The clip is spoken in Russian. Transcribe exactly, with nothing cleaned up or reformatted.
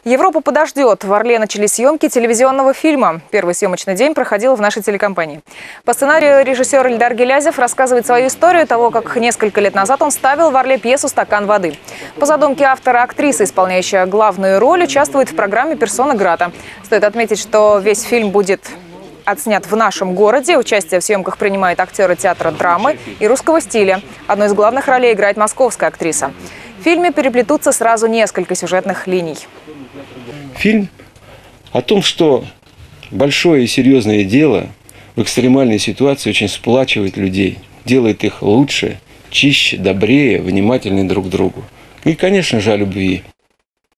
Европа подождет. В Орле начались съемки телевизионного фильма. Первый съемочный день проходил в нашей телекомпании. По сценарию режиссер Эльдар Гелязев рассказывает свою историю того, как несколько лет назад он ставил в Орле пьесу «Стакан воды». По задумке автора, актриса, исполняющая главную роль, участвует в программе «Персона Грата». Стоит отметить, что весь фильм будет отснят в нашем городе. Участие в съемках принимают актеры театра драмы и русского стиля. Одну из главных ролей играет московская актриса. В фильме переплетутся сразу несколько сюжетных линий. Фильм о том, что большое и серьезное дело в экстремальной ситуации очень сплачивает людей, делает их лучше, чище, добрее, внимательнее друг к другу. И, конечно же, о любви.